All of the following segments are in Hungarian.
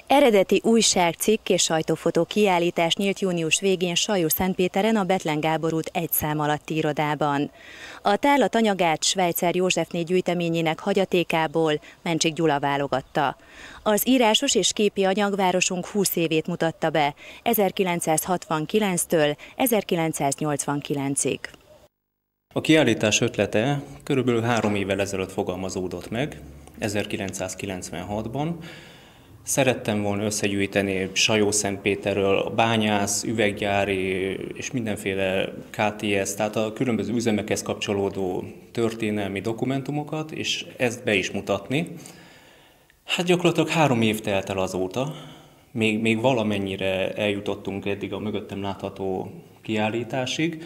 Eredeti újságcikk és sajtófotó kiállítás nyílt június végén Sajó-Szentpéteren a Bethlen Gábor út 1 szám alatti irodában. A tárlat anyagát Schweitzer Józsefné gyűjteményének hagyatékából Mencsik Gyula válogatta. Az írásos és képi anyag városunk 20 évét mutatta be, 1969-től 1989-ig. A kiállítás ötlete körülbelül 3 évvel ezelőtt fogalmazódott meg, 1996-ban. Szerettem volna összegyűjteni Sajó-Szentpéterről a bányász, üveggyári és mindenféle KTS, tehát a különböző üzemekhez kapcsolódó történelmi dokumentumokat, és ezt be is mutatni. Hát gyakorlatilag 3 év telt el azóta, még valamennyire eljutottunk eddig a mögöttem látható kiállításig.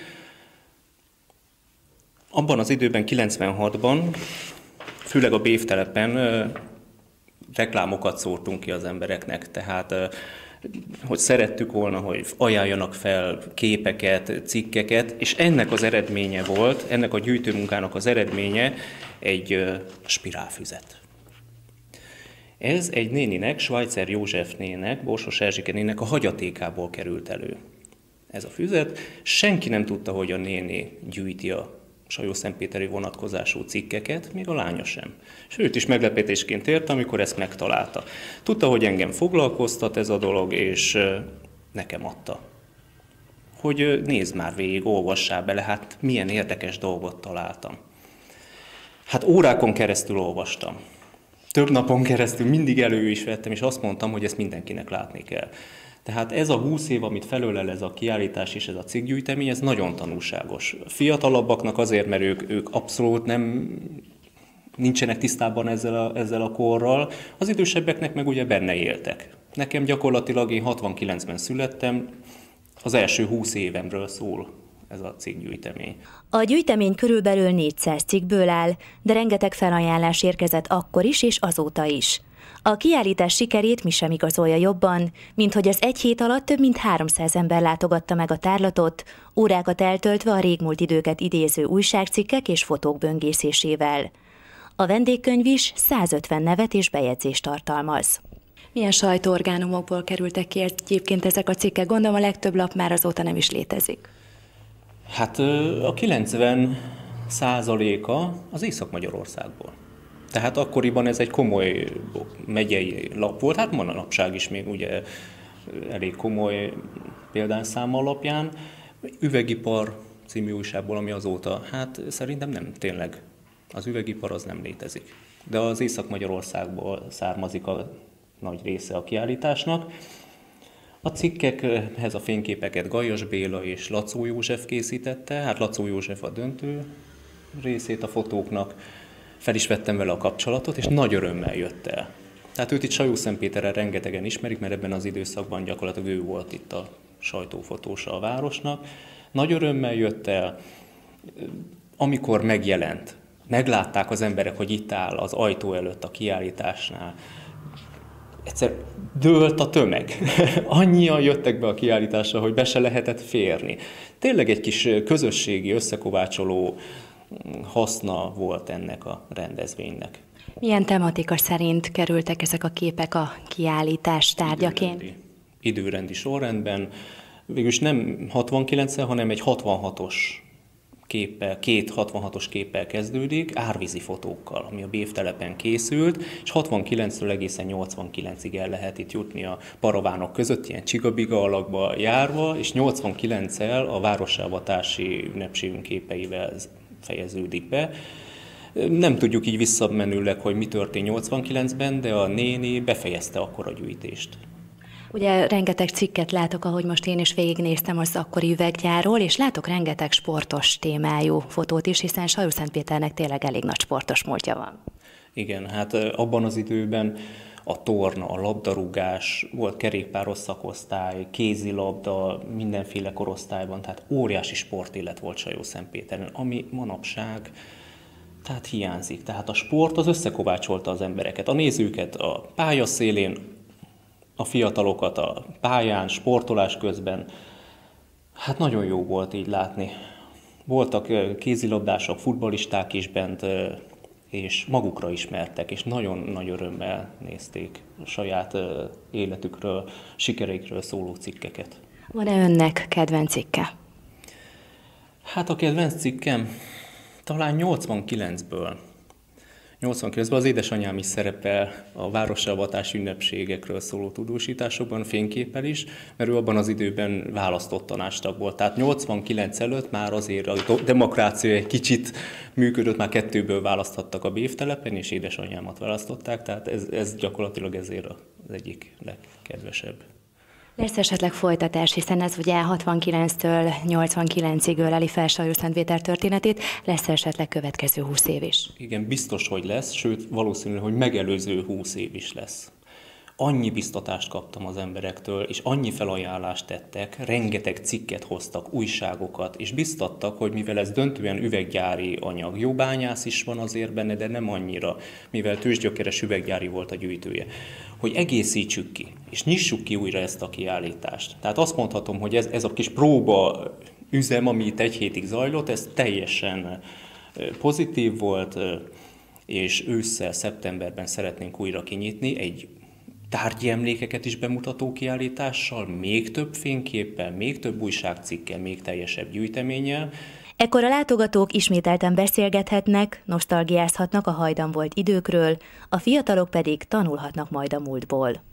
Abban az időben, 96-ban, főleg a Bévtelepen reklámokat szórtunk ki az embereknek, tehát hogy szerettük volna, hogy ajánljanak fel képeket, cikkeket, és ennek az eredménye volt, ennek a gyűjtőmunkának az eredménye egy spirálfüzet. Ez egy néninek, Schweitzer Józsefnének, Borsos Erzsike néninek a hagyatékából került elő. Ez a füzet, senki nem tudta, hogy a néni gyűjti a Sajó-Szentpéteri vonatkozású cikkeket, még a lánya sem. És őt is meglepetésként érte, amikor ezt megtalálta. Tudta, hogy engem foglalkoztat ez a dolog, és nekem adta. Hogy nézd már végig, olvassál bele, hát milyen érdekes dolgot találtam. Hát órákon keresztül olvastam. Több napon keresztül mindig elő is vettem, és azt mondtam, hogy ezt mindenkinek látni kell. Tehát ez a 20 év, amit felölel ez a kiállítás és ez a cikkgyűjtemény, ez nagyon tanulságos. Fiatalabbaknak azért, mert ők abszolút nincsenek tisztában ezzel a korral, az idősebbeknek meg ugye benne éltek. Nekem gyakorlatilag én 69-ben születtem, az első 20 évemről szól ez a cikkgyűjtemény. A gyűjtemény körülbelül 400 cikkből áll, de rengeteg felajánlás érkezett akkor is és azóta is. A kiállítás sikerét mi sem igazolja jobban, mint hogy az 1 hét alatt több mint 300 ember látogatta meg a tárlatot, órákat eltöltve a régmúlt időket idéző újságcikkek és fotók böngészésével. A vendégkönyv is 150 nevet és bejegyzést tartalmaz. Milyen sajtóorgánumokból kerültek ki egyébként ezek a cikkek? Gondolom a legtöbb lap már azóta nem is létezik. Hát a 90%-a az Észak-Magyarországból. Tehát akkoriban ez egy komoly megyei lap volt, hát manapság is még ugye elég komoly példányszám alapján. Üvegipar című újságból, ami azóta, hát szerintem nem, tényleg. Az üvegipar az nem létezik. De az Észak-Magyarországból származik a nagy része a kiállításnak. A cikkekhez a fényképeket Gajas Béla és Lacó József készítette, hát Lacó József a döntő részét a fotóknak. Fel is vettem vele a kapcsolatot, és nagy örömmel jött el. Tehát őt itt Sajó-Szentpéterre rengetegen ismerik, mert ebben az időszakban gyakorlatilag ő volt itt a sajtófotósa a városnak. Nagy örömmel jött el, amikor megjelent. Meglátták az emberek, hogy itt áll az ajtó előtt a kiállításnál. Egyszer dőlt a tömeg. Annyian jöttek be a kiállításra, hogy be se lehetett férni. Tényleg egy kis közösségi, összekovácsoló haszna volt ennek a rendezvénynek. Milyen tematika szerint kerültek ezek a képek a kiállítás tárgyaként? Időrendi sorrendben. Végülis nem 69-el, hanem egy 66-os képpel, 2 66-os képpel kezdődik, árvízi fotókkal, ami a Bévtelepen készült, és 69-ről egészen 89-ig el lehet itt jutni a paravánok között, ilyen csigabiga alakba járva, és 89-el a városavatási ünnepségünk képeivel fejeződik be. Nem tudjuk így visszamenőleg, hogy mi történt 89-ben, de a néni befejezte akkor a gyűjtést. Ugye rengeteg cikket látok, ahogy most én is végignéztem az akkori üveggyárról, és látok rengeteg sportos témájú fotót is, hiszen Sajó-Szentpéternek tényleg elég nagy sportos múltja van. Igen, hát abban az időben a torna, a labdarúgás, volt kerékpáros szakosztály, kézilabda, mindenféle korosztályban, tehát óriási sportélet volt Sajó-Szentpéteren, ami manapság tehát hiányzik. Tehát a sport az összekovácsolta az embereket, a nézőket a pályaszélén, a fiatalokat a pályán, sportolás közben. Hát nagyon jó volt így látni. Voltak kézilabdások, futballisták is bent, és magukra ismertek, és nagyon nagy örömmel nézték a saját életükről, sikereikről szóló cikkeket. Van-e önnek kedvenc cikke? Hát a kedvenc cikkem talán 89-ből. 89-ben az édesanyám is szerepel a városavatás ünnepségekről szóló tudósításokban, fényképpel is, mert ő abban az időben választott tanácstag volt. Tehát 89 előtt már azért a demokrácia egy kicsit működött, már 2-ből választhattak a Bévtelepen, és édesanyámat választották, tehát ez gyakorlatilag ezért az egyik legkedvesebb. Lesz esetleg folytatás, hiszen ez ugye 69-től 89-ig öleli fel Sajó-Szentvéter történetét, lesz esetleg következő 20 év is? Igen, biztos, hogy lesz, sőt valószínű, hogy megelőző 20 év is lesz. Annyi biztatást kaptam az emberektől, és annyi felajánlást tettek, rengeteg cikket hoztak, újságokat, és biztattak, hogy mivel ez döntően üveggyári anyag, jó bányász is van azért benne, de nem annyira, mivel tőzsgyökeres üveggyári volt a gyűjtője, hogy egészítsük ki, és nyissuk ki újra ezt a kiállítást. Tehát azt mondhatom, hogy ez a kis próba üzem, ami itt 1 hétig zajlott, ez teljesen pozitív volt, és ősszel, szeptemberben szeretnénk újra kinyitni egy tárgyi emlékeket is bemutató kiállítással, még több fényképpel, még több újságcikkel, még teljesebb gyűjteménnyel. Ekkor a látogatók ismételten beszélgethetnek, nosztalgiázhatnak a hajdan volt időkről, a fiatalok pedig tanulhatnak majd a múltból.